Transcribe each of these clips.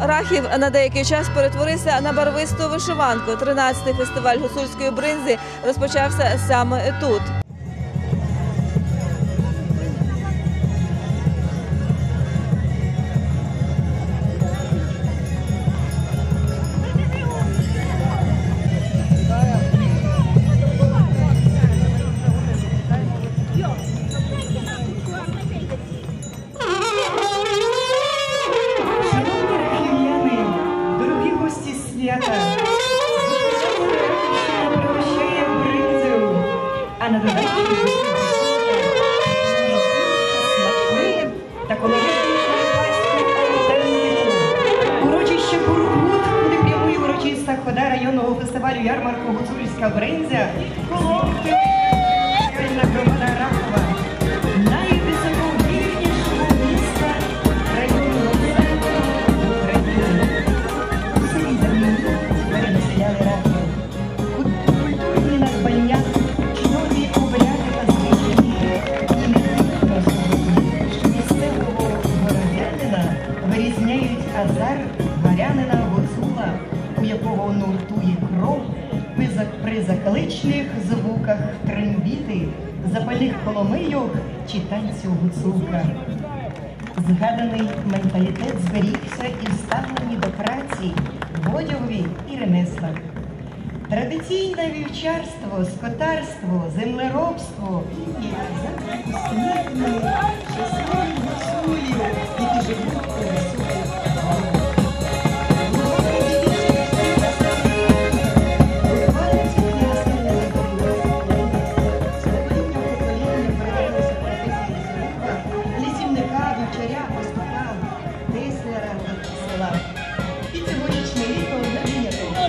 Рахів на деякий час перетворився на барвисту вишиванку. 13-й фестиваль гуцульської бринзи розпочався саме тут. А на додачу смачним та колоритним урочище Бургут, куди прямує урочиста хода районного фестивалю ярмарку «Гуцульська бринза», колонки громада Рахова, найвисокогірнішого міста районного центру України. У селі Заміні вони населяли Рахів. Культурні надбання, чудові обряди та звичаї і не дивно сьогодні, що місцевого городянина вирізняють азарт горянина гуцула, у якого нуртує кров при закличних звуках трембіти, запальних коломийок чи танцю гуцулка. Згаданий менталітет зберігся і вставлені до праці в одягові і ремеслах. Традиційне вівчарство, скотарство, землеробство і усміхнені, щасливі гуцулі, які живуть у високих горах. Лісівника, вівчаря, пастуха, теслера та села. І цьогорічне літо не виняток.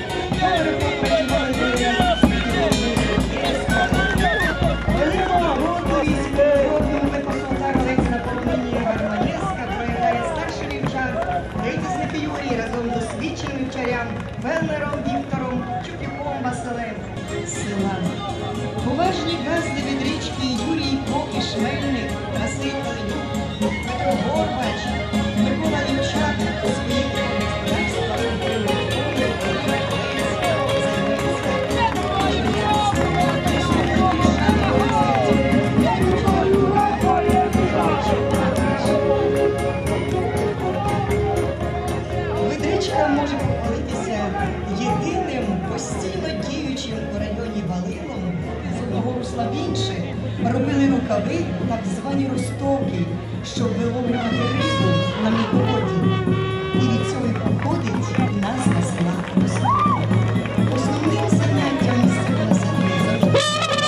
Великого роду військового випасовця Олексія Полонінія Гарманєвська проявляє старший вівчар, ретісник Юрій разом з досвідченим вівчарям Велнером Віктором, Чупіком Василем з села. Поважні газди від річки Юрій Поки Шмельник, Василь Оленюк, Петро Горбач, Микола Вівчак у своїх господарствах Ведричка може похвалитися єдиним постійно діючим у районі валилом, з одного русла в інше робили рукави, так звані розтоки, щоб виловлювати рибу на мілководді. І від цього й походить назва села Розтоки. Основним заняттям місцевого населення завжди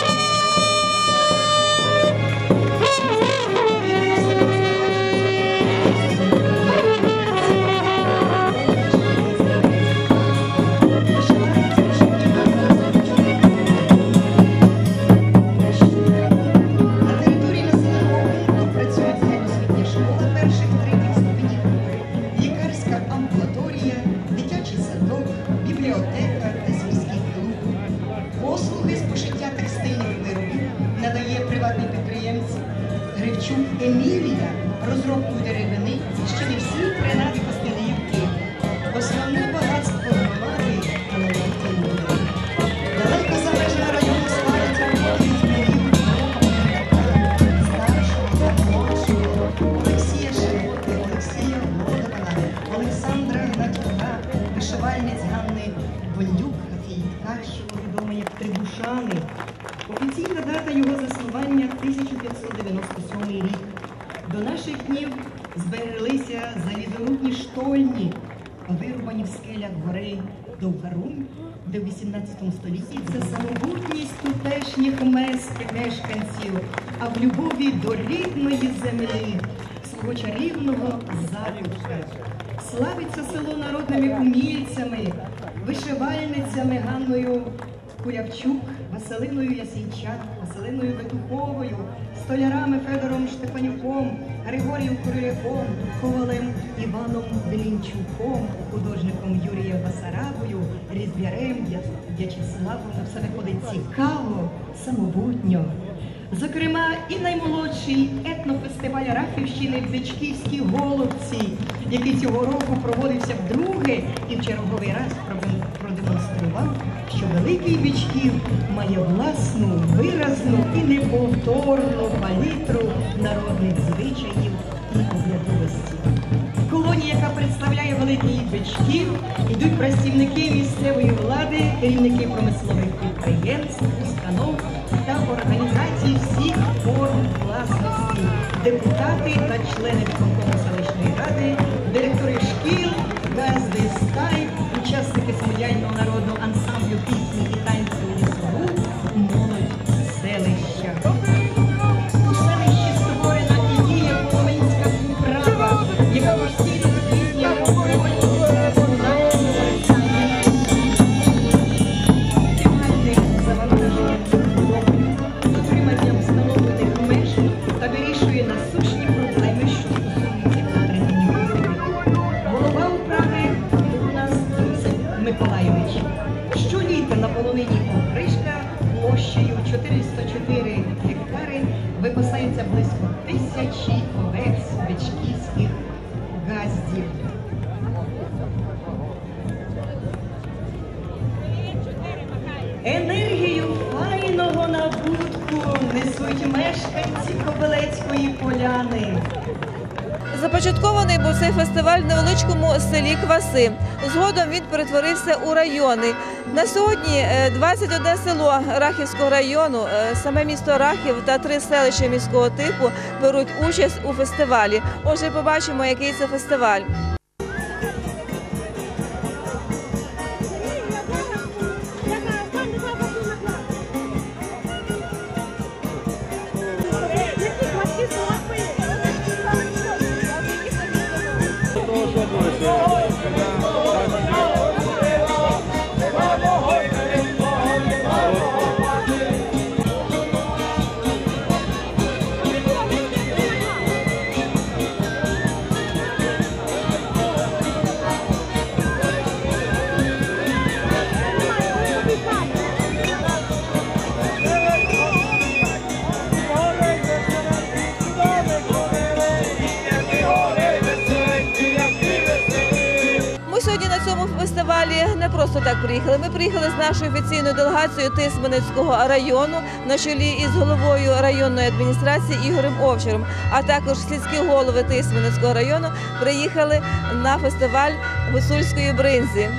бібліотека та сільський клуб. Послуги з пошиття текстильних виробів надає приватний підприємець Гривчук Емілія, розробку деревини, ще не всі принади Костянтинівки. Основне багатство громади – налоготіння. Далеко за межами району славиться роботи з полів, старшого та молодшого, Олексія Широти, Олексія Володована, Олександра Гнатюка, вишивальниць Ганни Бондюк, Ткач, що відома як Трибушани. Офіційна дата його заснування – 1597 рік. До наших днів збереглися залізорудні штольні, вирубані в скелях гори Довгарунь, де в 18 столітті це самобутність тутешніх мешканців, а в любові до рідної землі, свого чарівного затишку. Славиться село народними умільцями, вишивальницями Ганною Кулявчук, Василиною Ясінчак, Василиною Бетуховою, столярами Федором Штефанюком, Григорієм Куриляком, Ковалем Іваном Белінчуком, художником Юрієм Басарабою, різб'ярем В'ячеславом. Все виходить цікаво, самобутньо. Зокрема, і наймолодший етнофестиваль Рахівщини «Бичківські голубці», який цього року проводився вдруге і в черговий раз продемонстрував, що Великий Бичків має власну, виразну і неповторну палітру народних звичаїв і обрядовості. В колоні, яка представляє Великий Бичків, йдуть працівники місцевої влади, керівники промислових підприємств, установ та організацій всіх форм власності, депутати та члени виконкому селищної ради, директори шкіл, газди стай, учасники самодіяльного народного ансамблю пісні і танцю лісову, молодь селища. У селищі створена і діє Половинська управа, яка постійно здійснює контроль дотриманням встановлених меж та вирішує насущні проблеми, що стосуються отримання культури. Голова управи у нас Юсип Миколайович. Щоліта на полонині Опришка площею 404 гектари випасається близько 1000 овець бичківських газдів. Енергію файного набутку несуть мешканці Кобилецької поляни. Започаткований був цей фестиваль в невеличкому селі Кваси. Згодом він перетворився у районний. На сьогодні 21 село Рахівського району, саме місто Рахів та 3 селища міського типу беруть участь у фестивалі. Отже, побачимо, який це фестиваль. На цьому фестивалі не просто так приїхали. Ми приїхали з нашою офіційною делегацією Тисменецького району на чолі із головою районної адміністрації Ігорем Овчаром, а також сільські голови Тисменецького району приїхали на фестиваль гуцульської бринзі.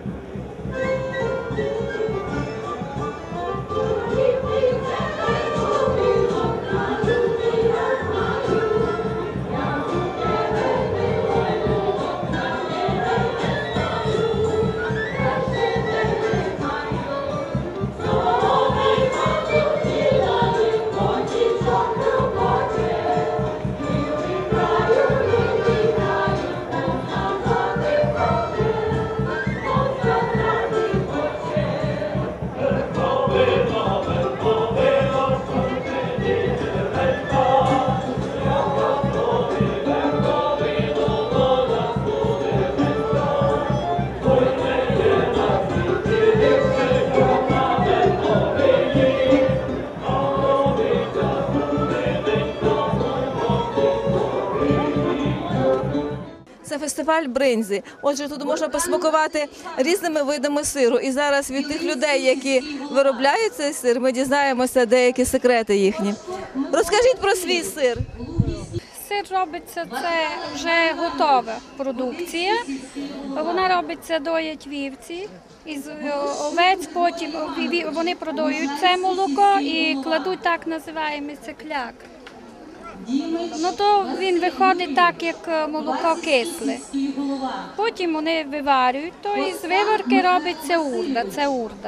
Це фестиваль бринзі. Отже, тут можна посмакувати різними видами сиру. І зараз від тих людей, які виробляють цей сир, ми дізнаємося деякі секрети їхні. Розкажіть про свій сир. Сир робиться, це вже готова продукція. Вона робиться, доять вівці із овець, потім вони продають це молоко і кладуть так називаємо цикляк. Ну то він виходить так, як молоко кисле. Потім вони виварюють, то із виварки робиться урда, це урда.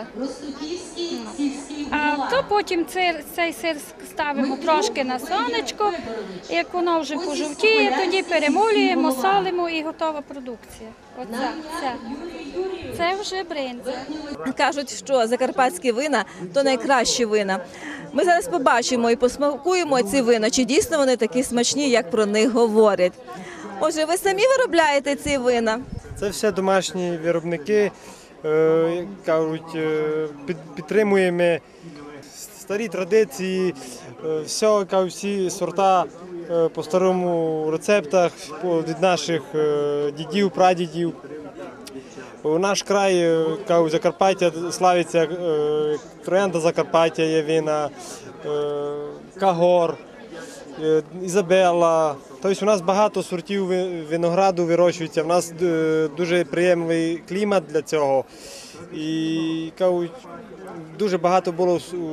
А то потім цей сир ставимо трошки на сонечко, як воно вже пожовтіє, тоді перемолюємо, солимо і готова продукція. Оце, це вже бринза. Кажуть, що закарпатські вина – то найкращі вина. Ми зараз побачимо і посмакуємо ці вина, чи дійсно вони такі смачні, як про них говорять. Отже, ви самі виробляєте ці вина? Це все домашні виробники, кажуть, підтримуємо старі традиції, все, всі сорта по старому рецептах від наших дідів, прадідів. У наш край, Закарпаття, славиться Троянда Закарпаття, є вина, Кагор, Ізабелла. Тобто у нас багато сортів винограду вирощується, у нас дуже приємний клімат для цього. І дуже багато було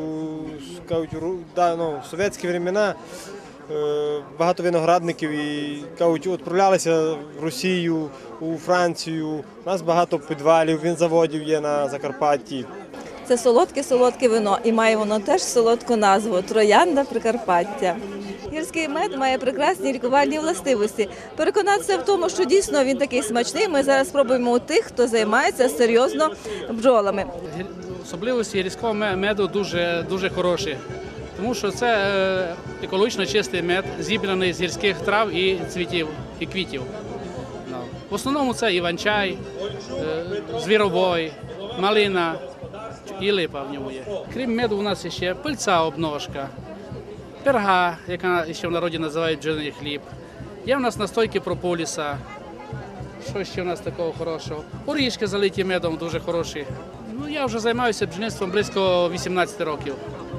в совєтські времена, багато виноградників і відправлялися в Росію, у Францію. У нас багато підвалів, винзаводів є на Закарпатті. Це солодке вино і має воно теж солодку назву – Троянда Прикарпаття. Гірський мед має прекрасні лікувальні властивості. Переконатися в тому, що дійсно він такий смачний, ми зараз спробуємо у тих, хто займається серйозно бджолами. Особливості гірського меду дуже хороші, тому що це екологічно чистий мед, зібраний з гірських трав і цвітів, і квітів. В основному це іван-чай, звіробой, малина і липа в ньому є. Крім меду, у нас є ще пильця обножка, перга, яка ще в народі називають бджолиний хліб. Є в нас настойки прополіса. Що ще в нас такого хорошого? Орішки залиті медом дуже хороші. Ну, я вже займаюся бджільництвом близько 18 років.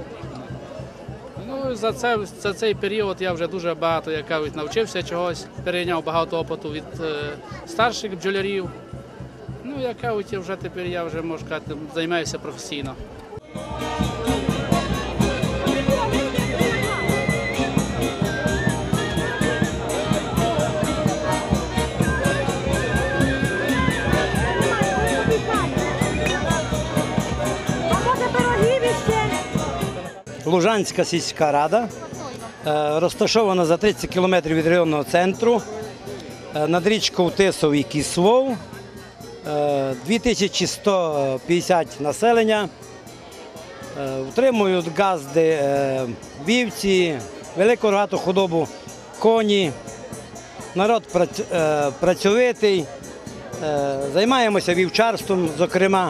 Ну, за цей період я вже дуже багато, як кажуть, навчився чогось, перейняв багато опиту від старших бджолярів. Ну, як кажуть, вже тепер я вже, можу сказати, займаюся професійно. Лужанська сільська рада, розташована за 30 кілометрів від районного центру, над річкою Тисов і Кислов, 2150 населення, утримують газди, вівці, велику рогату худобу, коні, народ працьовитий, займаємося вівчарством, зокрема.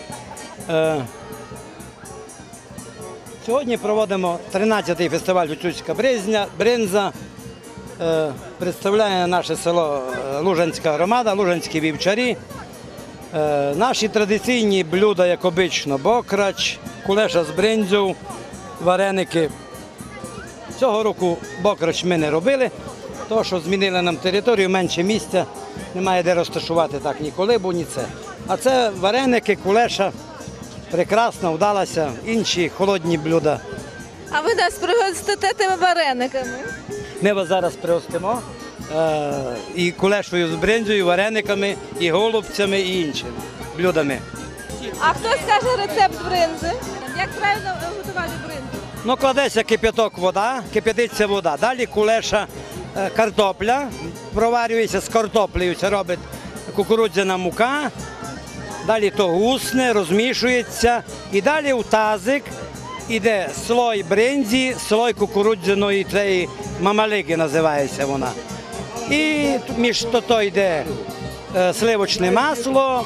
Сьогодні проводимо 13-й фестиваль «Гуцульська бринза». Представляє наше село Лужанська громада, лужанські вівчарі. Наші традиційні блюда, як обично, бокрач, кулеша з бринзою, вареники. Цього року бокрач ми не робили, тому що змінили нам територію, менше місця, немає де розташувати так ні колибу, ні це. А це вареники, кулеша. Прекрасно, вдалося, інші холодні блюда. А ви нас пригостите тими варениками? Ми вас зараз пригостимо і кулешою з бринзою, і варениками, і голубцями, і іншими блюдами. А хто скаже рецепт бринзи? Як правильно готувати бринзу? Ну, кладеться кип'яток вода, кип'ятиться вода. Далі кулеша, картопля, проварюється з картоплею, це робить кукурудзяна мука. Далі то гусне, розмішується і далі в тазик йде слой бринзі, слой кукурудзяної цієї мамалиги називається вона. І між то йде сливочне масло,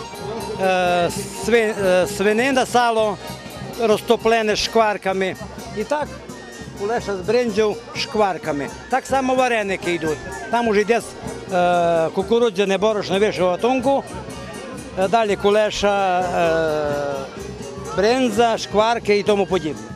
свинина, сало розтоплене шкварками. І так кулеша з бринзою шкварками. Так само вареники йдуть. Там вже йде кукурудзяне борошно вищого гатунку. Далі кулеша, бринза, шкварки і тому подібне.